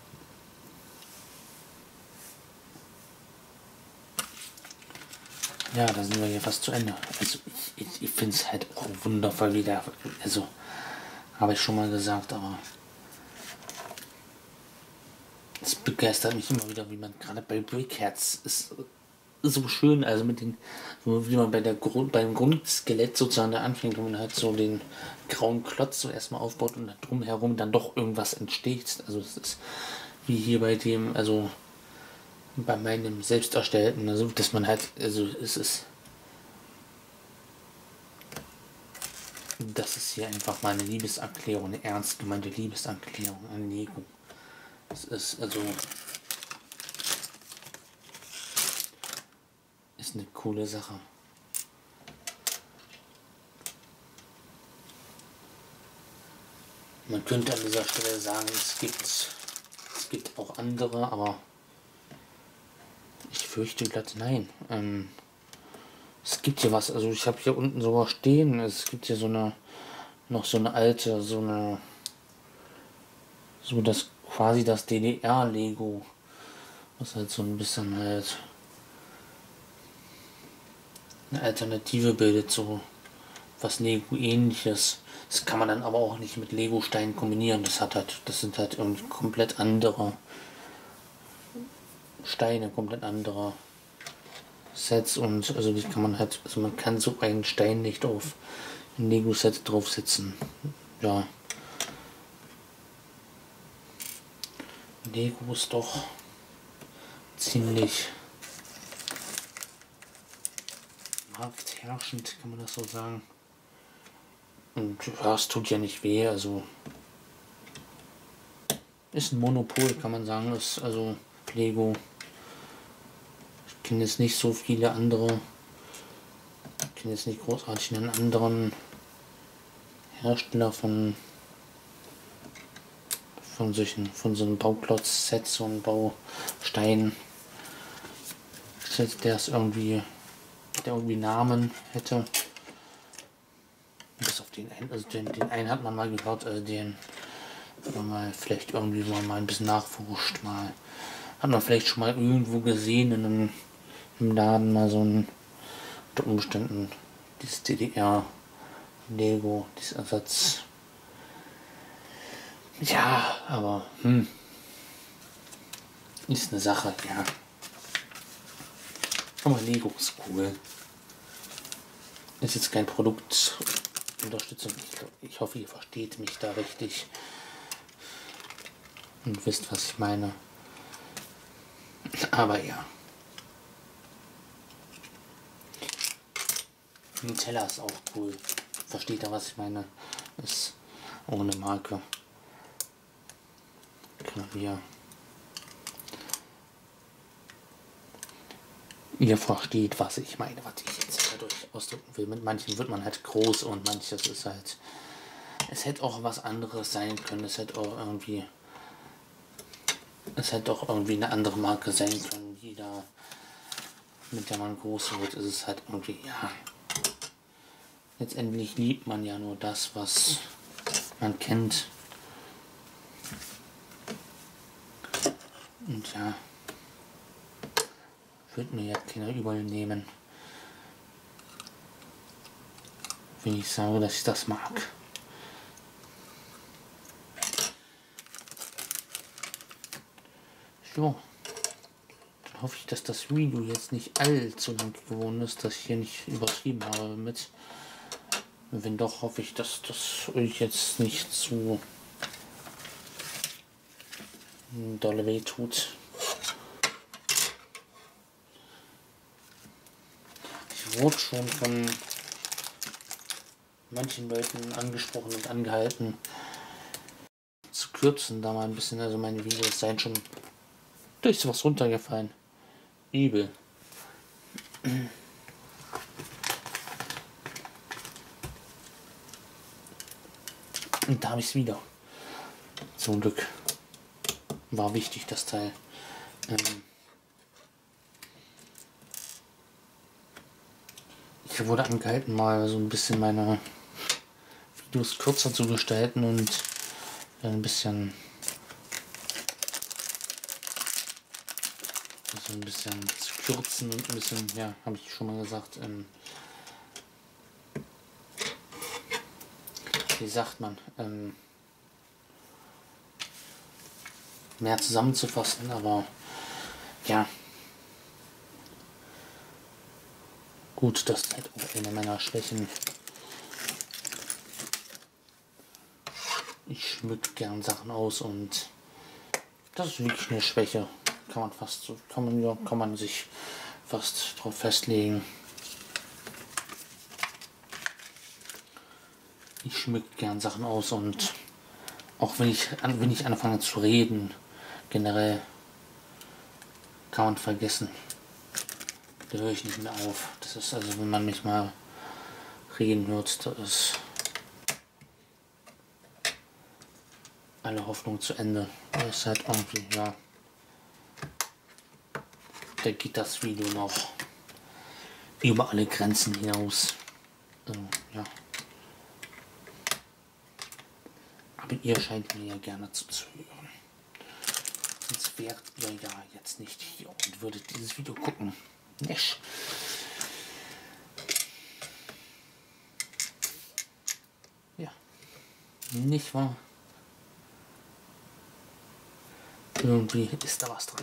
Ja, da sind wir hier fast zu Ende. Also ich finde es halt auch wundervoll wieder. Also habe ich schon mal gesagt, aber es begeistert mich immer wieder, wie man gerade bei Brickheads ist so schön, also mit den, wie man beim Grundskelett sozusagen da anfängt, wo man halt so den grauen Klotz so erstmal aufbaut und drumherum dann doch irgendwas entsteht. Also es ist wie hier bei dem, also bei meinem selbst erstellten, also dass man halt, also es ist, das ist hier einfach mal eine Liebeserklärung, eine ernst gemeinte Liebeserklärung an Lego. Es ist also, ist eine coole Sache. Man könnte an dieser Stelle sagen, es gibt auch andere, aber ich fürchte glatt nein. Es gibt hier was, also ich habe hier unten sogar stehen, es gibt hier noch so eine alte, so das quasi das DDR-Lego, was halt so ein bisschen halt eine Alternative bildet, so was Lego-ähnliches. Das kann man dann aber auch nicht mit Lego-Steinen kombinieren, das sind halt irgendwie komplett andere Steine, komplett andere Sets und also die kann man halt, also man kann so einen Stein nicht auf ein Lego-Set draufsetzen. Ja. Lego ist doch ziemlich marktherrschend, kann man das so sagen. Und ja, es tut ja nicht weh, also ist ein Monopol, kann man sagen, ist also Lego. Ich kenne jetzt nicht so viele andere, ich kenne jetzt nicht großartig einen anderen Hersteller von so einem Bauklotz-Sets und Bausteinen, der irgendwie Namen hätte. Bis auf den einen, also den einen hat man mal gehört, den hat man mal vielleicht irgendwie mal ein bisschen nachforscht, mal hat man vielleicht schon mal irgendwo gesehen im Laden mal so ein unter Umständen dieses DDR Lego, dieses Ersatz. Ja, aber ist eine Sache, ja. Aber Lego ist cool. Ist jetzt kein Produktunterstützung. Ich hoffe, ihr versteht mich da richtig und wisst, was ich meine. Aber ja. Nutella ist auch cool. Versteht ihr, was ich meine? Ist ohne Marke. Klavier. Ihr versteht, was ich meine, was ich jetzt dadurch ausdrücken will. Mit manchen wird man halt groß und manches ist halt. Es hätte auch was anderes sein können. Es hätte auch irgendwie eine andere Marke sein können, die da, mit der man groß wird. Ist es halt irgendwie, ja. Letztendlich liebt man ja nur das, was man kennt. Und ja, wird mir jetzt keiner übel nehmen, wenn ich sage, dass ich das mag. So, dann hoffe ich, dass das Video jetzt nicht allzu lang geworden ist, dass ich hier nicht übertrieben habe mit. Wenn doch, hoffe ich, dass das euch jetzt nicht zu dolle weh tut. Ich wurde schon von manchen Leuten angesprochen und angehalten zu kürzen, da mal ein bisschen, also meine Videos seien schon durch was runtergefallen. Übel. Und da habe ich es wieder. Zum Glück war wichtig, das Teil. Ich wurde angehalten, mal so ein bisschen meine Videos kürzer zu gestalten und ein bisschen zu kürzen und ein bisschen, ja, habe ich schon mal gesagt, wie sagt man, mehr zusammenzufassen, aber ja, gut, das ist halt auch eine meiner Schwächen. Ich schmück gern Sachen aus und das ist wirklich eine Schwäche. Kann man sich fast drauf festlegen. Ich schmück gern Sachen aus und auch wenn ich anfange zu reden, generell kann man vergessen. Da höre ich nicht mehr auf. Das ist also, wenn man mich mal reden hört, da ist alle Hoffnung zu Ende. Das ist halt irgendwie, ja, da geht das Video noch über alle Grenzen hinaus. Ja. Aber ihr scheint mir ja gerne zuzuhören. Sonst wärt ihr ja jetzt nicht hier und würdet dieses Video gucken. Nicht. Ja. Nicht wahr? Irgendwie ist da was dran.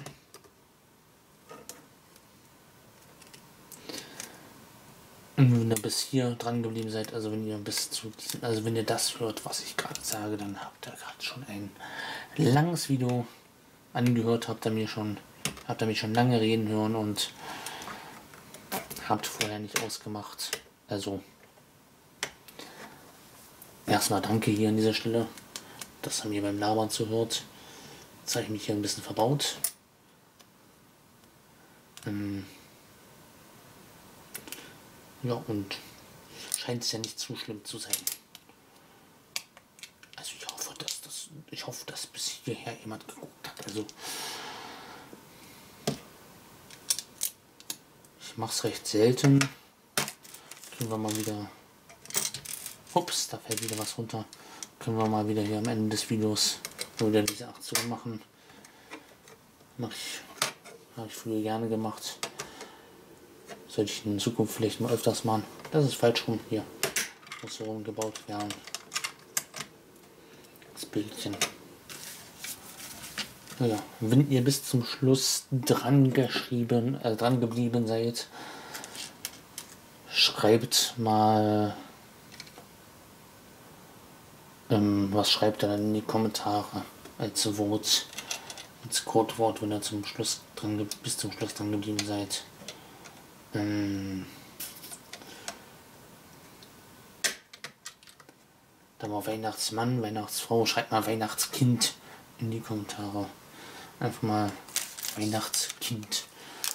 Und wenn ihr bis hier dran geblieben seid, also wenn ihr wenn ihr das hört, was ich gerade sage, dann habt ihr gerade schon ein langes Video angehört, habt ihr mich schon lange reden hören und habt vorher nicht ausgemacht. Also erstmal danke hier an dieser Stelle, dass ihr mir beim Labern zuhört. Jetzt habe ich mich hier ein bisschen verbaut. Ja, und scheint es ja nicht zu schlimm zu sein. Also ich hoffe, dass bis hierher jemand geguckt hat. Also ich mache es recht selten. Können wir mal wieder. Ups, da fällt wieder was runter. Können wir mal wieder hier am Ende des Videos wieder diese Aktion machen. Habe ich früher gerne gemacht. Sollte ich in Zukunft vielleicht mal öfters machen. Das ist falsch rum hier. Muss so rumgebaut werden. Das Bildchen. Ja, wenn ihr bis zum Schluss dran geblieben seid, schreibt mal, was schreibt ihr dann in die Kommentare als Vote, als Codewort, wenn ihr bis zum Schluss dran geblieben seid. Dann mal Weihnachtsmann, Weihnachtsfrau, schreibt mal Weihnachtskind in die Kommentare. Einfach mal Weihnachtskind.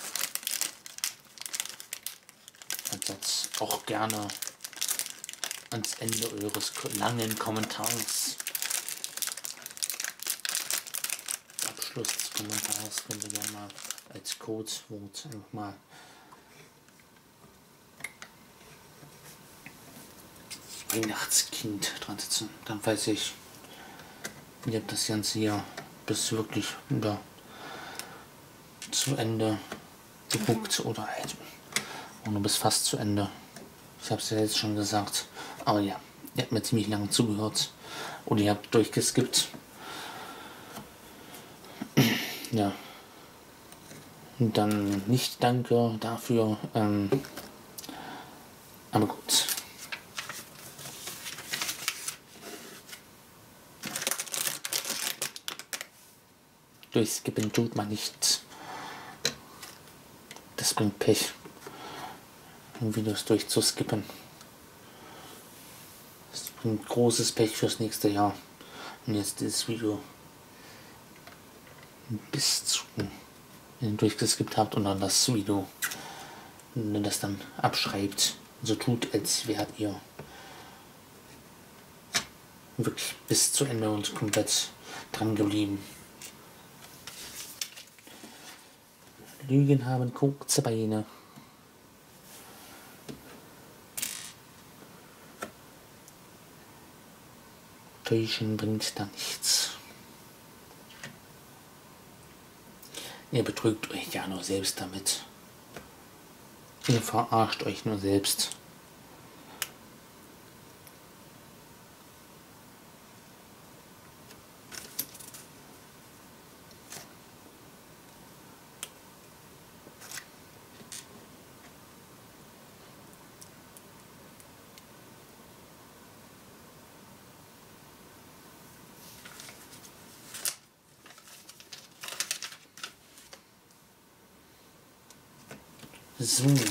Ansatz auch gerne ans Ende eures langen Kommentars. Abschluss des Kommentars könnt ihr gerne mal als Codewort einfach mal Weihnachtskind dran sitzen. Dann weiß ich, ihr habt das Ganze hier bis wirklich zu Ende geguckt oder halt auch nur bis fast zu Ende. Ich habe es ja jetzt schon gesagt. Aber ja, ihr habt mir ziemlich lange zugehört oder ihr habt durchgeskippt. Ja. Und dann nicht danke dafür. Aber gut. Durchskippen tut man nicht. Das bringt Pech, Videos durchzuskippen. Das bringt großes Pech fürs nächste Jahr. Und jetzt dieses Video bis zu durchgeskippt habt und dann das Video, wenn ihr das dann abschreibt, so tut, als wärt ihr wirklich bis zu Ende und komplett dran geblieben. Lügen haben kurze Beine. Täuschen bringt da nichts. Ihr betrügt euch ja nur selbst damit. Ihr verarscht euch nur selbst. So, da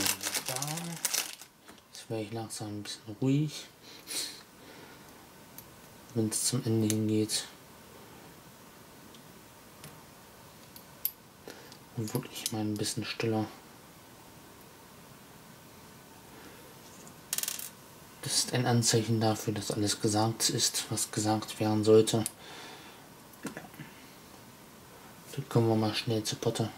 jetzt wäre ich langsam ein bisschen ruhig, wenn es zum Ende hingeht. Und wirklich mal ein bisschen stiller. Das ist ein Anzeichen dafür, dass alles gesagt ist, was gesagt werden sollte. Dann kommen wir mal schnell zu Potte.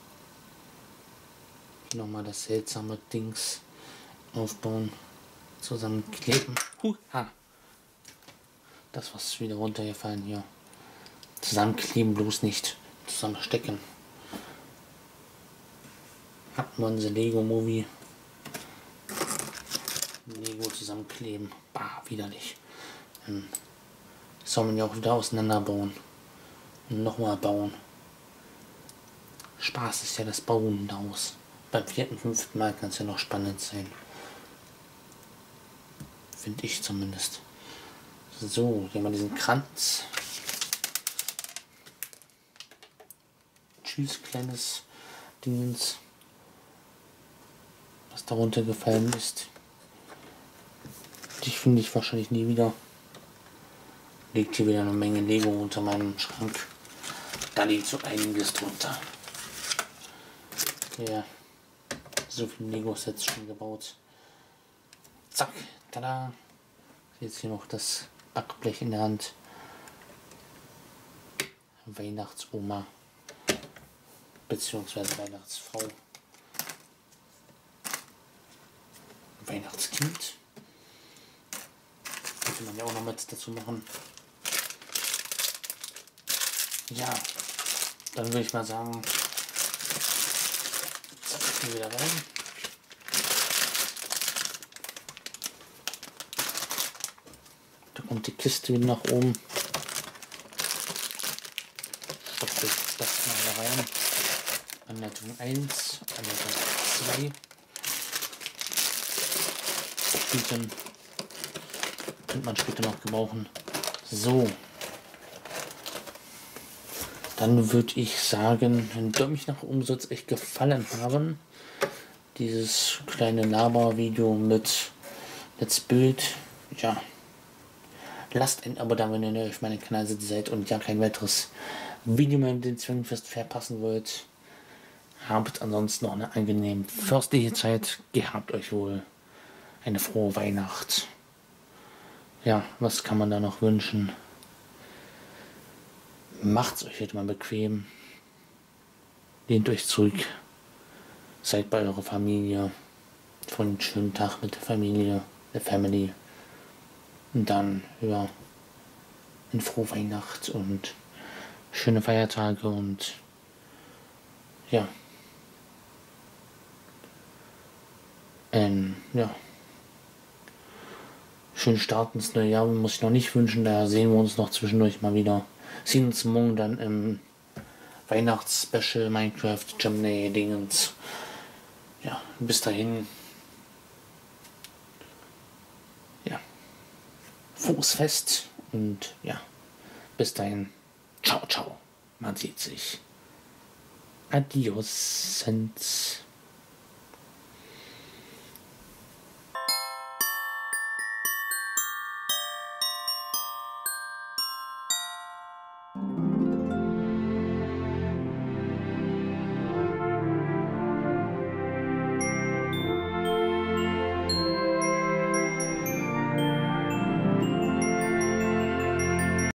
Nochmal das seltsame Dings aufbauen, zusammenkleben. Ha. Das was wieder runtergefallen hier. Zusammenkleben, bloß nicht zusammenstecken. Hatten wir unser Lego Movie. Lego zusammenkleben. Bah, widerlich. Soll man ja auch wieder auseinanderbauen. Und nochmal bauen. Spaß ist ja das Bauen daraus. Beim 4., 5. Mal kann es ja noch spannend sein. Finde ich zumindest. So, hier mal diesen Kranz. Tschüss, kleines Dingens, was darunter gefallen ist. Dich finde ich wahrscheinlich nie wieder. Liegt hier wieder eine Menge Lego unter meinem Schrank. Da liegt so einiges drunter. Ja. So viele Lego-Sets schon gebaut. Zack, tada. Jetzt hier noch das Backblech in der Hand. Weihnachtsoma beziehungsweise Weihnachtsfrau. Weihnachtskind. Könnte man ja auch noch mit dazu machen. Ja, dann würde ich mal sagen, wieder rein. Da kommt die Kiste wieder nach oben. Stopfe ich das mal hier rein. Anleitung 1, Anleitung 2. Tüten könnte man später noch gebrauchen. So. Dann würde ich sagen, ein Däumchen nach oben soll es euch gefallen haben. Dieses kleine Laber-Video mit Let's Build. Ja. Lasst ein Abo da, wenn ihr auf meinem Kanal seid und ja kein weiteres Video mehr mit dem Zwingfest verpassen wollt. Habt ansonsten noch eine angenehme fürstliche Zeit. Gehabt euch wohl. Eine frohe Weihnacht. Ja, was kann man da noch wünschen? Macht's euch jetzt mal bequem. Lehnt euch zurück. Seid bei eurer Familie. Von einem schönen Tag mit der Familie. Der Family. Und dann, ja, eine frohe Weihnacht und schöne Feiertage und ja. Ja. Schönen Start ins neue Jahr muss ich noch nicht wünschen, da sehen wir uns noch zwischendurch mal wieder. Sehen uns morgen dann im Weihnachtsspecial Minecraft Gemini Dingens. Ja, bis dahin. Ja. Fußfest und ja, bis dahin. Ciao, ciao. Man sieht sich. Adios.